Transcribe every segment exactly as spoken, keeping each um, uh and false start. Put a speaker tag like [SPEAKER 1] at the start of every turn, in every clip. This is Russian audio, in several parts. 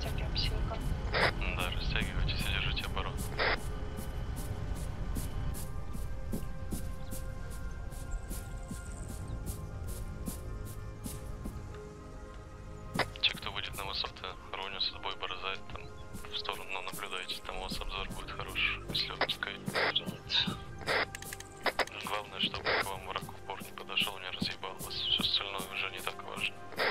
[SPEAKER 1] Растягиваем силком.
[SPEAKER 2] Да, растягивайтесь и держите оборону. Те, кто выйдет на высоты, ронят с собой борзает там в сторону, но наблюдайте, там у вас обзор будет хороший, если вы пускаете. Главное, чтобы к вам враг в упор не подошел, не разъебал вас. Все остальное уже не так важно.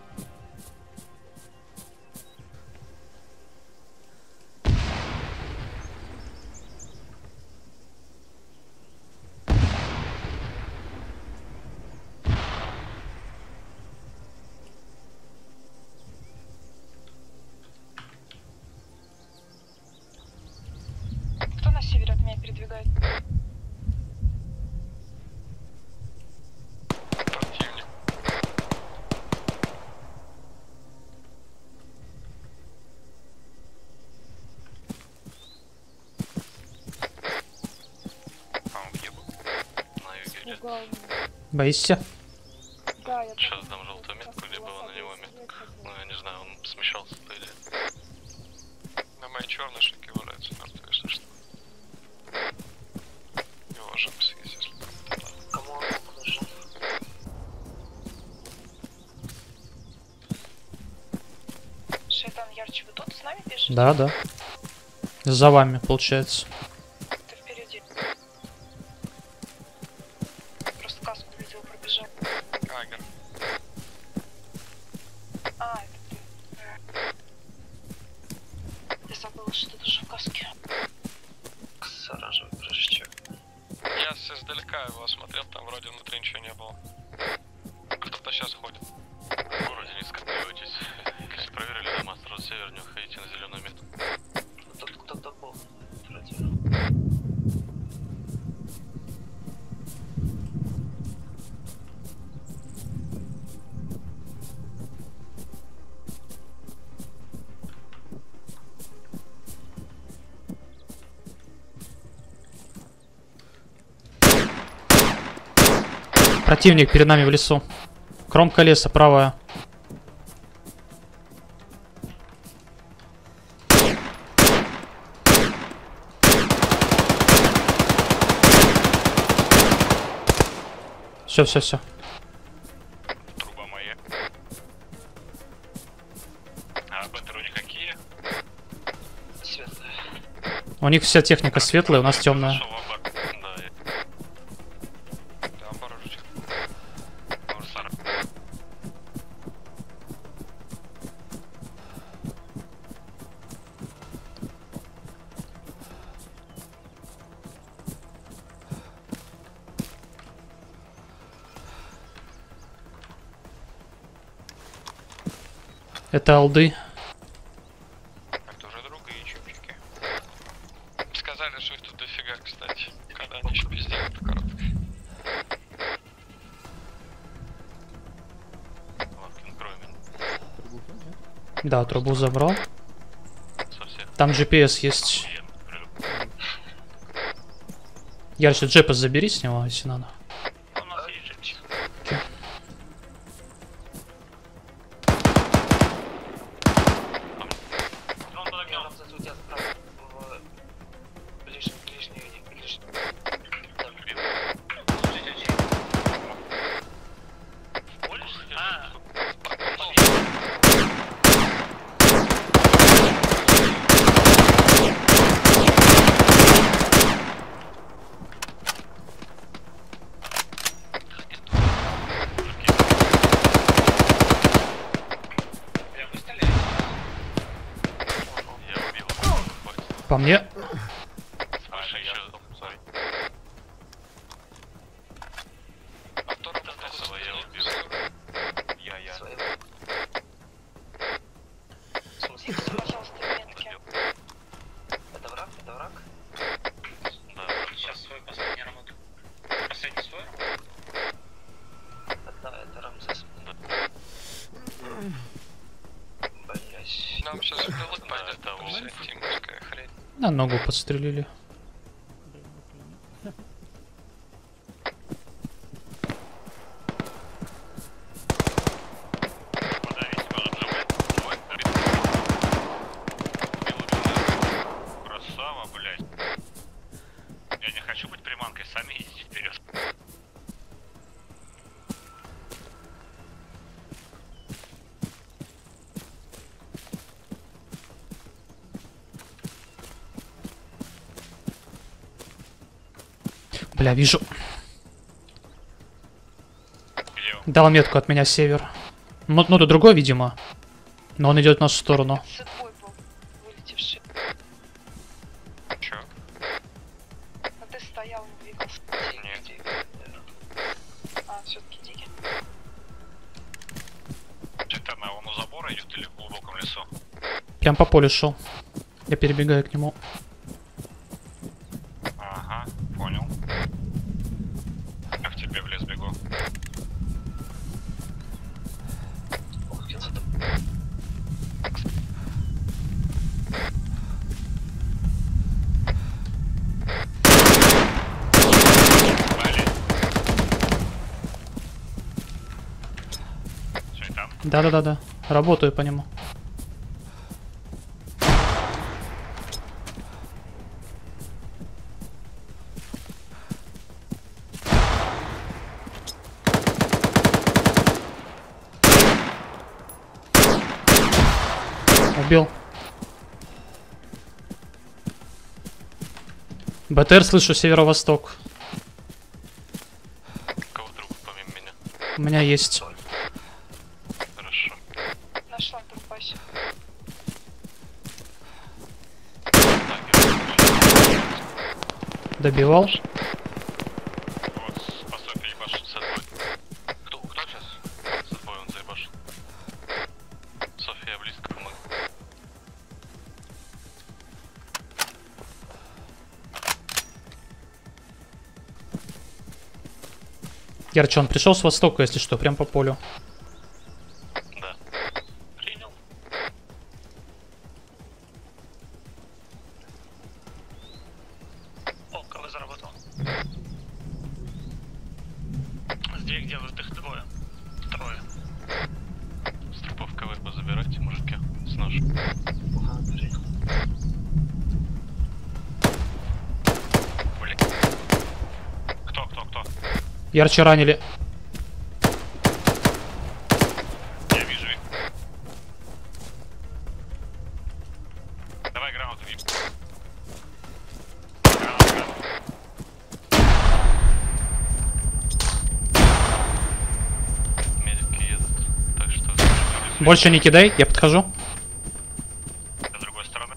[SPEAKER 1] Кто на севере от меня передвигает?
[SPEAKER 2] Противник. А он где был? На юге где-то.
[SPEAKER 3] Боишься?
[SPEAKER 1] Да, я
[SPEAKER 2] Сейчас дам желтую метку, где была на него метка. Ну, я не знаю, он смещался, по идее. На моей черной шике валяется мертвый, если что. Его же съесть, если кому он подошел.
[SPEAKER 1] Шайтан Ярче, вы тут с нами бежите?
[SPEAKER 3] Да, да. За вами, получается.
[SPEAKER 1] Ты впереди. Просто каску видел, пробежал.
[SPEAKER 2] Агер.
[SPEAKER 1] А, это ты. Я забыла, что ты тоже в каске.
[SPEAKER 2] С оранжевой прыжечек. Я с издалека его осмотрел, там вроде внутри ничего не было. Кто-то сейчас ходит. В городе не скопируйтесь. Если проверили дома, сразу севернее уходите на зеленую метку. Тут кто-то был. Вроде.
[SPEAKER 3] Противник перед нами в лесу. Кромка леса, правая. Все, все, все.
[SPEAKER 2] Труба моя. А беттеры никакие? Светлые.
[SPEAKER 3] У них вся техника светлая, у нас темная. Это алды.
[SPEAKER 2] Это уже другие чупчики. Сказали, что их тут дофига, кстати. Когда они еще пиздели по короткой. Лапкин, крой меня.
[SPEAKER 3] Да, трубу забрал.
[SPEAKER 2] Совсем.
[SPEAKER 3] Там джи пи эс есть. Ярче джепа забери с него, если надо.
[SPEAKER 2] У нас есть джепчик.
[SPEAKER 3] По мне.
[SPEAKER 2] Слушай, еще... Сори. А кто там своя убил? Я, я.
[SPEAKER 1] Пожалуйста, метки.
[SPEAKER 2] Это враг? Это враг? Да.
[SPEAKER 4] Сейчас свой последний работу. Последний свой?
[SPEAKER 2] Да, это Рамзес. Блять. Нам сейчас удалось понять, это вся тимовская хрень.
[SPEAKER 3] На ногу подстрелили. Бля, вижу.
[SPEAKER 2] Где он?
[SPEAKER 3] Дал метку от меня север. Ну, ну, да другой, видимо. Но он идет в нашу сторону.
[SPEAKER 1] С твой был вылетевший.
[SPEAKER 2] Чё?
[SPEAKER 1] А ты стоял, не двигался.
[SPEAKER 2] Нет.
[SPEAKER 1] А, все-таки Диги.
[SPEAKER 2] Цветана, он у забора идет или в глубоком лесу?
[SPEAKER 3] Прям по полю шел. Я перебегаю к нему.
[SPEAKER 2] Ага, понял. Я к тебе в лес бегу. Вали. Что, и там?
[SPEAKER 3] Да-да-да-да. Работаю по нему. Убил. БТР слышу, северо-восток.
[SPEAKER 2] Кого друг помимо меня?
[SPEAKER 3] У меня есть.
[SPEAKER 2] Хорошо.
[SPEAKER 1] Нашла трупаси.
[SPEAKER 3] Добивал.
[SPEAKER 2] Вот, по Софье ебашит с отбой. Кто, кто сейчас? С отбой он заебашит. Софья близко помог.
[SPEAKER 3] Ярче, он пришел с востока, если что, прям по полю.
[SPEAKER 2] Да. Принял.
[SPEAKER 4] О, КВ заработал. Здесь где вы их двое? Трое.
[SPEAKER 2] С трупов КВ позабирайте, мужики, с ножем. Блин. Кто, кто, кто?
[SPEAKER 3] Ярче ранили.
[SPEAKER 2] Я вижу их. Давай грамоту вип. Гранат, гранат. Медики едут, так что...
[SPEAKER 3] Больше не кидай, я подхожу.
[SPEAKER 2] С другой стороны.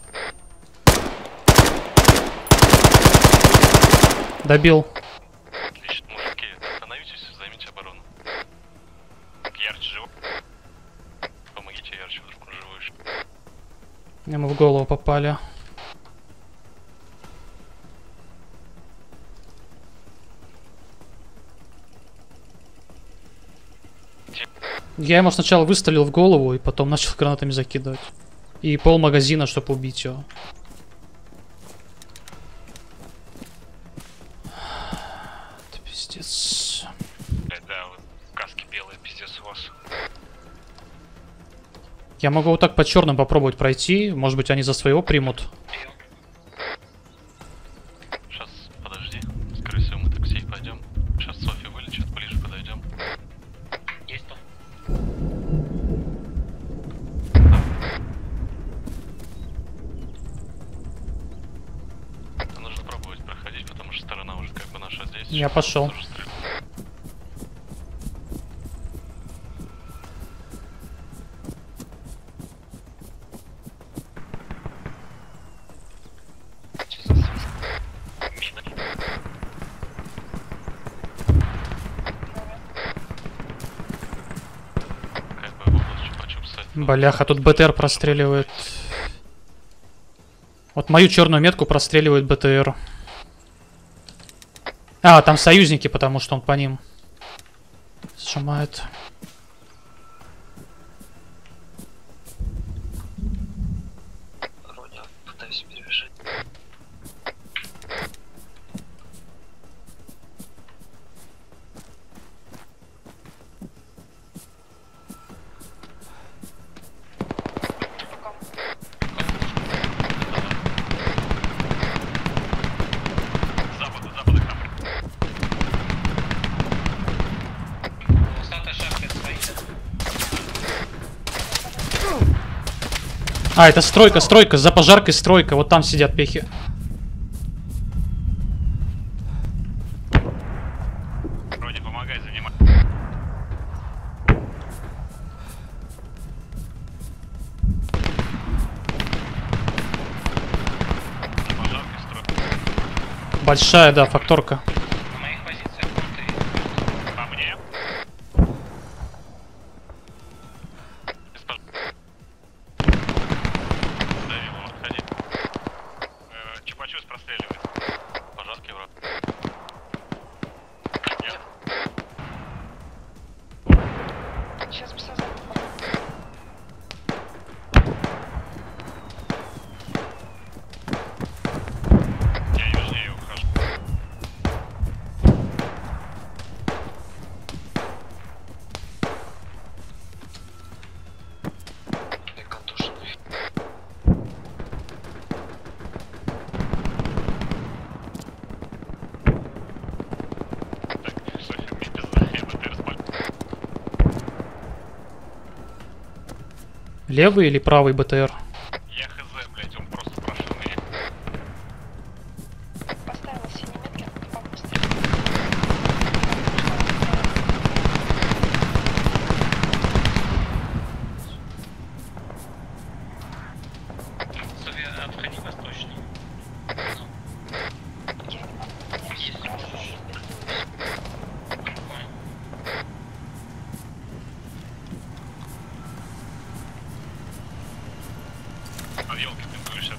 [SPEAKER 3] Добил.
[SPEAKER 2] Отлично, мужики, остановитесь, займите оборону. Ярче живой. Помогите ярче, вдруг он живой еще.
[SPEAKER 3] Ему в голову попали. Я ему сначала выстрелил в голову и потом начал гранатами закидывать. И пол магазина, чтобы убить его. Это пиздец.
[SPEAKER 2] Блядь, да, вот каски белые, пиздец у вас.
[SPEAKER 3] Я могу вот так по черным попробовать пройти. Может быть, они за своего примут.
[SPEAKER 2] Сейчас, подожди. Скорее всего, мы такси пойдем. Сейчас Софья вылечит, ближе подойдем.
[SPEAKER 4] Есть то.
[SPEAKER 2] Нужно пробовать проходить, потому что сторона уже как бы наша здесь.
[SPEAKER 3] Я пошел.
[SPEAKER 2] Тоже стрельба.
[SPEAKER 1] Что за свист?
[SPEAKER 2] Мина. Как бы в область чупа-чупса.
[SPEAKER 3] Бляха, тут БТР простреливает. Вот мою черную метку простреливает БТР. А, там союзники, потому что он по ним сжимает.
[SPEAKER 1] Вроде пытаюсь перебежать. Рукам.
[SPEAKER 2] Запад, запад, их там.
[SPEAKER 4] Усатая шахта стоит.
[SPEAKER 3] А, это стройка, стройка, за пожаркой стройка. Вот там сидят пехи. Большая, да, факторка.
[SPEAKER 4] На моих позициях ты. По мне.
[SPEAKER 2] Дави его, отходи. Э, Чупачус простреливает. Пожарки, враг. Нет.
[SPEAKER 1] Сейчас бы создал.
[SPEAKER 2] Я южнее ухожу.
[SPEAKER 1] Я контуженный.
[SPEAKER 2] Так, Софья, мне пизда, я БТР спалю.
[SPEAKER 3] Левый или правый БТР?
[SPEAKER 2] Я хз, блять, он просто прошенный.
[SPEAKER 1] Поставила синий метки, помощник.
[SPEAKER 4] София, отходи восточнее.
[SPEAKER 1] Я не могу. Я
[SPEAKER 4] Если
[SPEAKER 1] сразу
[SPEAKER 4] можешь.
[SPEAKER 1] же
[SPEAKER 4] Понял.
[SPEAKER 2] Под елкой ты будешь.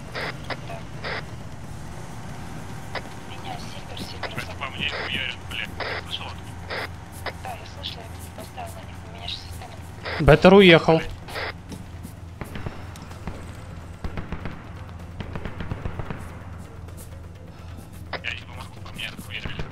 [SPEAKER 1] меня сильвер, сильвер.
[SPEAKER 2] Просто по мне хуярят, блять. Слышал?
[SPEAKER 1] Да, я слышала, я поставила на них. У меня же система.
[SPEAKER 3] БТР уехал.
[SPEAKER 2] Я не помогу, по мне хуярили.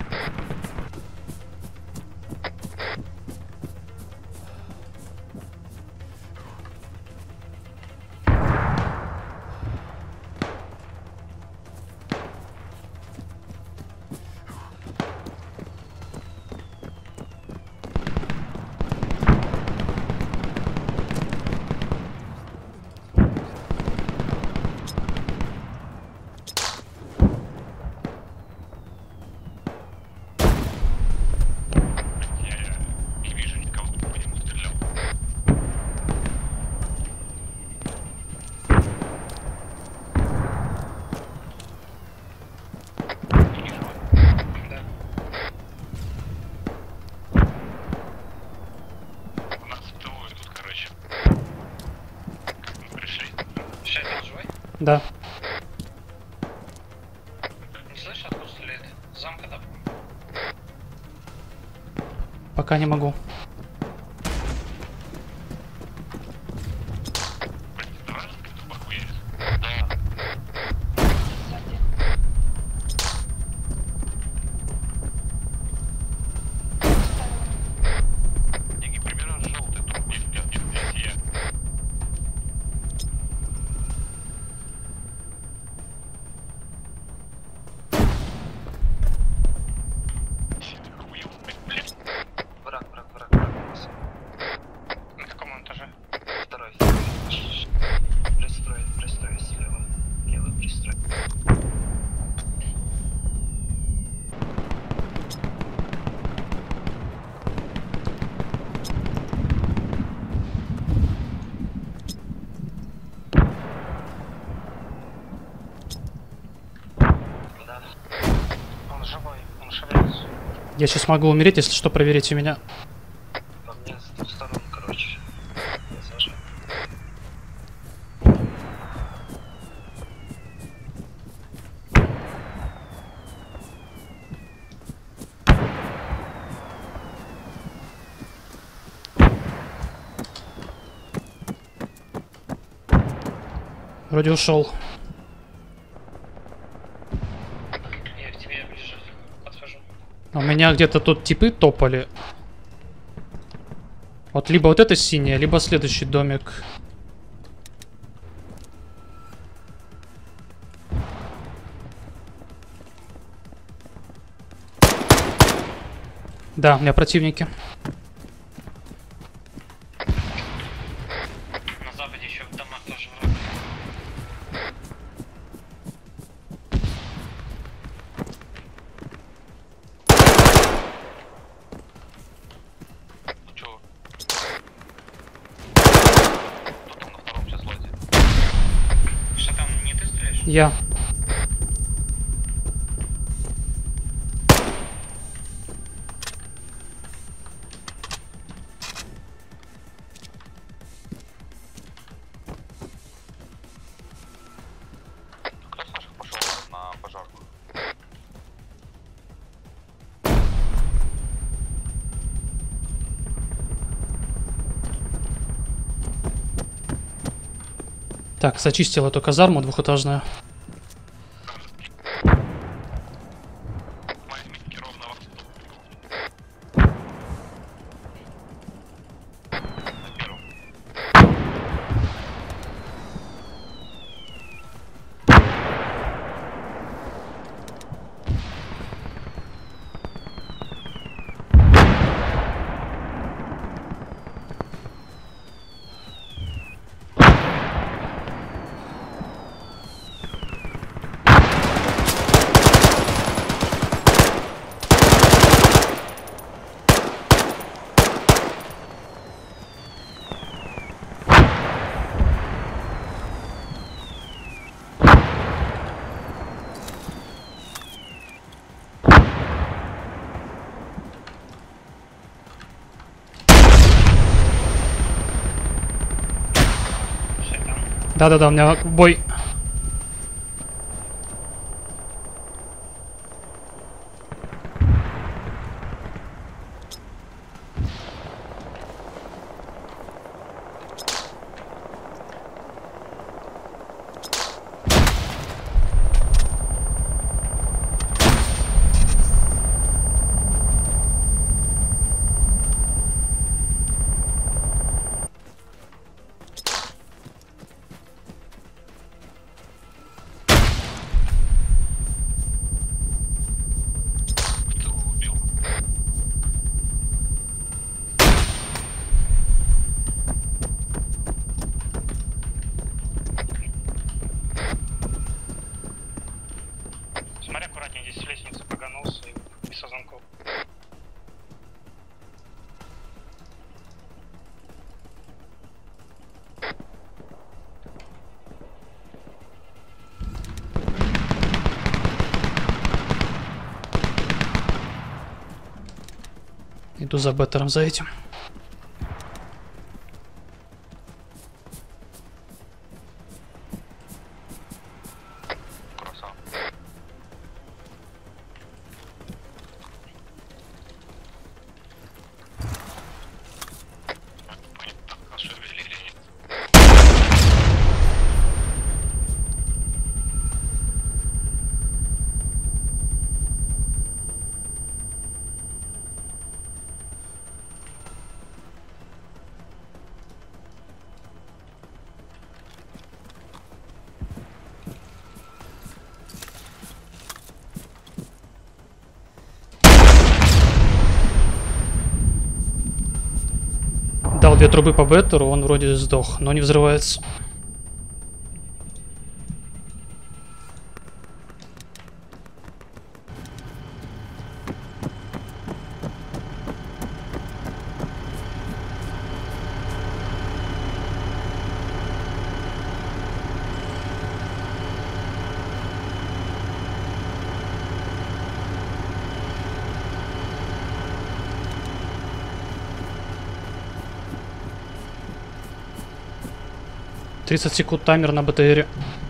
[SPEAKER 2] Я не вижу никого, кто по нему стрелял. Не вижу.
[SPEAKER 4] Да.
[SPEAKER 2] У нас в ТО идут, короче. Как мы пришли?
[SPEAKER 4] Шайтан живой?
[SPEAKER 3] Да.
[SPEAKER 4] Не слышишь, откуда стреляет? С замка, да?
[SPEAKER 3] Пока не могу.
[SPEAKER 2] Блин, давай раскрытую похуярит. Да.
[SPEAKER 1] Сзади.
[SPEAKER 2] Деньги примерно желтый, тут не впят, что здесь я. Хуёв, блядь.
[SPEAKER 1] Враг, враг, враг, враг. у нас.
[SPEAKER 4] На каком этаже?
[SPEAKER 1] Второй. Пристрой, пристрой слева. Левый пристрой. Да.
[SPEAKER 4] Он живой, он шевелится.
[SPEAKER 3] Я сейчас могу умереть, если что, проверите меня.
[SPEAKER 1] По мне с двух сторон, короче. Я зажал.
[SPEAKER 3] Вроде ушел.
[SPEAKER 4] Я к тебе ближе подхожу.
[SPEAKER 3] У меня где-то тут типы топали. Вот либо вот это синее, либо следующий домик. Да, у меня противники.
[SPEAKER 4] На западе еще в домах тоже враг.
[SPEAKER 2] Чего? Кто там на втором сейчас лазит?
[SPEAKER 4] Что там, не ты стреляешь?
[SPEAKER 3] Я. Так, зачистил эту казарму двухэтажную.
[SPEAKER 2] Мои метки ровно в отступ. На первом.
[SPEAKER 1] Шайтан.
[SPEAKER 3] Да-да-да, у меня бой.
[SPEAKER 2] Кто убил?
[SPEAKER 4] Смотри аккуратнее, здесь лестница поганулся и без замков.
[SPEAKER 3] Иду за беттером, за этим.
[SPEAKER 2] Красава. Понятно, хорошо вели или нет.
[SPEAKER 3] Дал две трубы по беттеру, он вроде сдох, но не взрывается. тридцать секунд таймер на БТРе.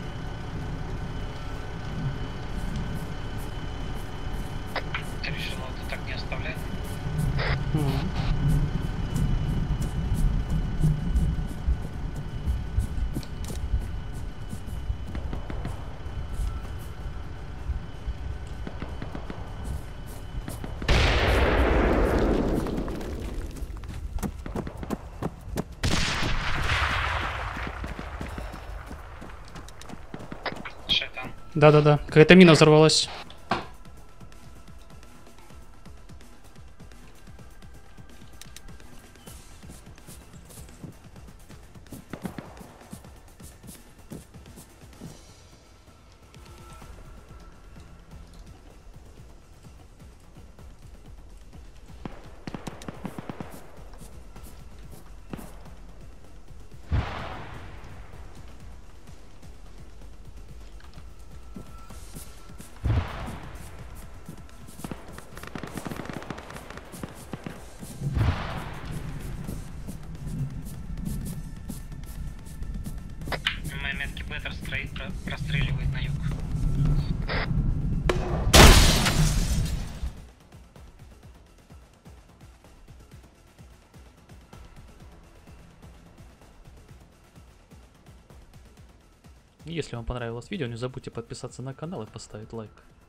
[SPEAKER 1] Ты решил это так не оставлять?
[SPEAKER 3] Мгм.
[SPEAKER 1] Шайтан.
[SPEAKER 3] Да-да-да, какая-то мина взорвалась.
[SPEAKER 1] Мои метки беттер строит, про- простреливает на юг.
[SPEAKER 3] Если вам понравилось видео, не забудьте подписаться на канал и поставить лайк.